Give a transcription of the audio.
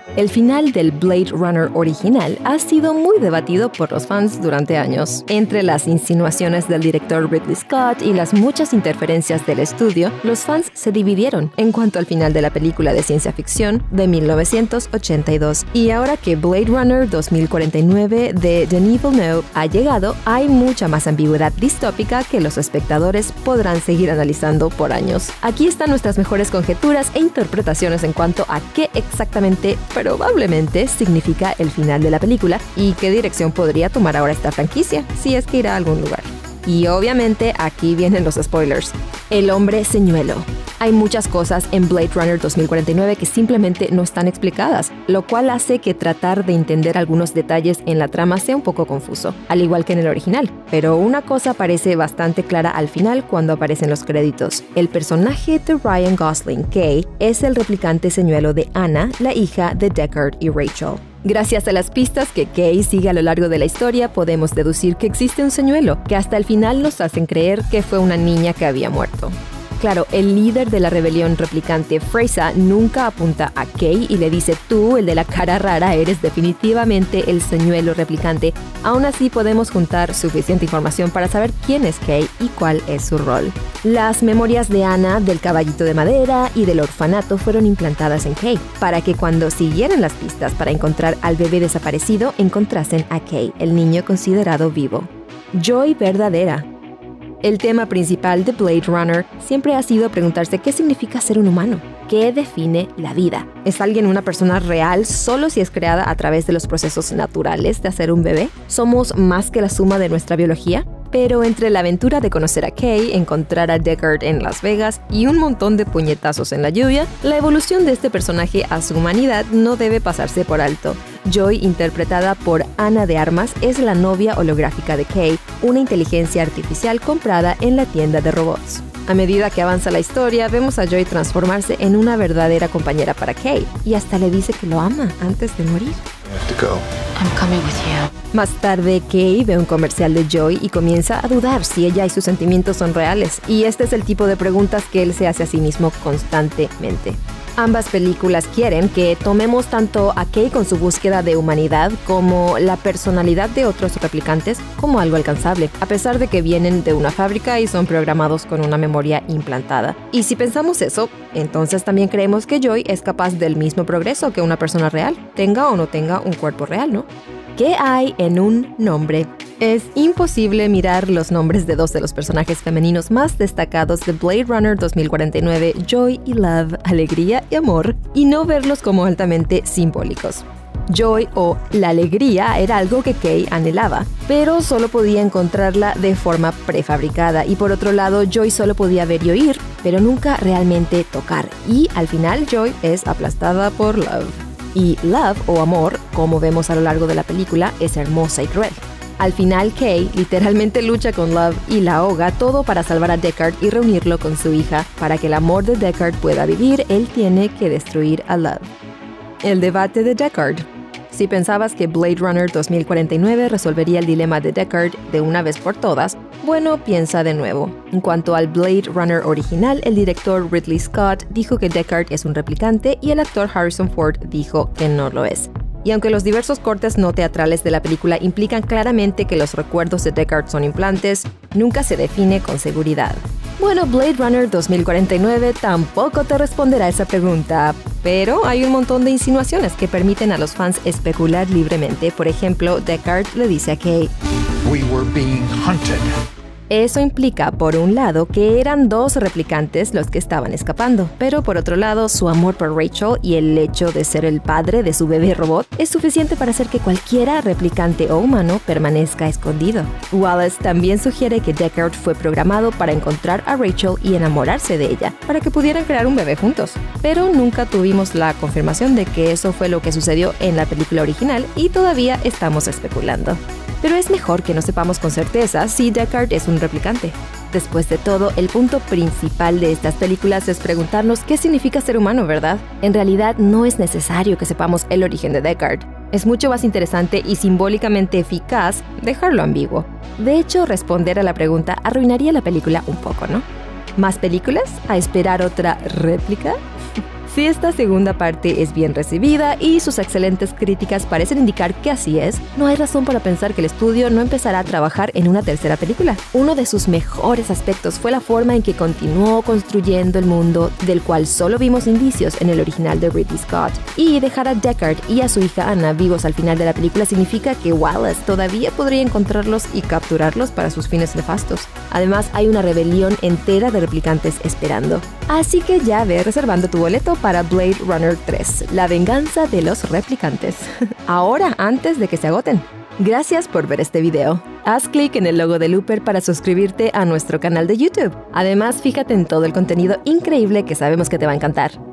El final del Blade Runner original ha sido muy debatido por los fans durante años. Entre las insinuaciones del director Ridley Scott y las muchas interferencias del estudio, los fans se dividieron en cuanto al final de la película de ciencia ficción de 1982. Y ahora que Blade Runner 2049 de Denis Villeneuve ha llegado, hay mucha más ambigüedad distópica que los espectadores podrán seguir analizando por años. Aquí están nuestras mejores conjeturas e interpretaciones en cuanto a qué exactamente probablemente significa el final de la película y qué dirección podría tomar ahora esta franquicia, si es que irá a algún lugar. Y obviamente aquí vienen los spoilers. El hombre señuelo. Hay muchas cosas en Blade Runner 2049 que simplemente no están explicadas, lo cual hace que tratar de entender algunos detalles en la trama sea un poco confuso, al igual que en el original. Pero una cosa parece bastante clara al final cuando aparecen los créditos. El personaje de Ryan Gosling, Kay, es el replicante señuelo de Anna, la hija de Deckard y Rachel. Gracias a las pistas que Kay sigue a lo largo de la historia, podemos deducir que existe un señuelo, que hasta el final nos hacen creer que fue una niña que había muerto. Claro, el líder de la rebelión replicante, Freysa, nunca apunta a Kay y le dice: tú, el de la cara rara, eres definitivamente el señuelo replicante. Aún así, podemos juntar suficiente información para saber quién es Kay y cuál es su rol. Las memorias de Anna, del caballito de madera y del orfanato fueron implantadas en Kay, para que cuando siguieran las pistas para encontrar al bebé desaparecido, encontrasen a Kay, el niño considerado vivo. Joy verdadera. El tema principal de Blade Runner siempre ha sido preguntarse qué significa ser un humano. ¿Qué define la vida? ¿Es alguien una persona real solo si es creada a través de los procesos naturales de hacer un bebé? ¿Somos más que la suma de nuestra biología? Pero entre la aventura de conocer a Kay, encontrar a Deckard en Las Vegas y un montón de puñetazos en la lluvia, la evolución de este personaje a su humanidad no debe pasarse por alto. Joy, interpretada por Ana de Armas, es la novia holográfica de Kay, una inteligencia artificial comprada en la tienda de robots. A medida que avanza la historia, vemos a Joy transformarse en una verdadera compañera para Kay, y hasta le dice que lo ama antes de morir. Más tarde, Kay ve un comercial de Joy y comienza a dudar si ella y sus sentimientos son reales, y este es el tipo de preguntas que él se hace a sí mismo constantemente. Ambas películas quieren que tomemos tanto a Kay con su búsqueda de humanidad como la personalidad de otros replicantes como algo alcanzable, a pesar de que vienen de una fábrica y son programados con una memoria implantada. Y si pensamos eso, entonces también creemos que Joy es capaz del mismo progreso que una persona real, tenga o no tenga un cuerpo real, ¿no? ¿Qué hay en un nombre? Es imposible mirar los nombres de dos de los personajes femeninos más destacados de Blade Runner 2049, Joy y Love, alegría y amor, y no verlos como altamente simbólicos. Joy, o la alegría, era algo que Kay anhelaba, pero solo podía encontrarla de forma prefabricada, y por otro lado, Joy solo podía ver y oír, pero nunca realmente tocar, y al final Joy es aplastada por Love. Y Love, o amor, como vemos a lo largo de la película, es hermosa y cruel. Al final, Kay literalmente lucha con Love y la ahoga, todo para salvar a Deckard y reunirlo con su hija. Para que el amor de Deckard pueda vivir, él tiene que destruir a Love. El debate de Deckard. Si pensabas que Blade Runner 2049 resolvería el dilema de Deckard de una vez por todas, bueno, piensa de nuevo. En cuanto al Blade Runner original, el director Ridley Scott dijo que Deckard es un replicante y el actor Harrison Ford dijo que no lo es. Y aunque los diversos cortes no teatrales de la película implican claramente que los recuerdos de Deckard son implantes, nunca se define con seguridad. Bueno, Blade Runner 2049 tampoco te responderá esa pregunta, pero hay un montón de insinuaciones que permiten a los fans especular libremente. Por ejemplo, Deckard le dice a Kay: "We were being hunted." Eso implica, por un lado, que eran dos replicantes los que estaban escapando, pero por otro lado, su amor por Rachel y el hecho de ser el padre de su bebé robot es suficiente para hacer que cualquiera replicante o humano permanezca escondido. Wallace también sugiere que Deckard fue programado para encontrar a Rachel y enamorarse de ella, para que pudieran crear un bebé juntos. Pero nunca tuvimos la confirmación de que eso fue lo que sucedió en la película original y todavía estamos especulando. Pero es mejor que no sepamos con certeza si Deckard es un replicante. Después de todo, el punto principal de estas películas es preguntarnos qué significa ser humano, ¿verdad? En realidad, no es necesario que sepamos el origen de Deckard. Es mucho más interesante y simbólicamente eficaz dejarlo ambiguo. De hecho, responder a la pregunta arruinaría la película un poco, ¿no? ¿Más películas? ¿A esperar otra réplica? Si esta segunda parte es bien recibida y sus excelentes críticas parecen indicar que así es, no hay razón para pensar que el estudio no empezará a trabajar en una tercera película. Uno de sus mejores aspectos fue la forma en que continuó construyendo el mundo, del cual solo vimos indicios en el original de Ridley Scott. Y dejar a Deckard y a su hija Anna vivos al final de la película significa que Wallace todavía podría encontrarlos y capturarlos para sus fines nefastos. Además, hay una rebelión entera de replicantes esperando. Así que ya ve reservando tu boleto para Blade Runner 3, la venganza de los replicantes. Ahora, antes de que se agoten. Gracias por ver este video. Haz clic en el logo de Looper para suscribirte a nuestro canal de YouTube. Además, fíjate en todo el contenido increíble que sabemos que te va a encantar.